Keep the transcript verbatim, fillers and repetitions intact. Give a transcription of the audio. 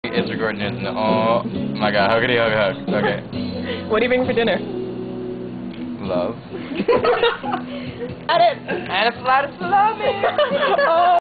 It's recording this. Oh my god, huggity-hug-hug. Okay. What do you bring for dinner? Love. Got it! And a flight of salami. Oh.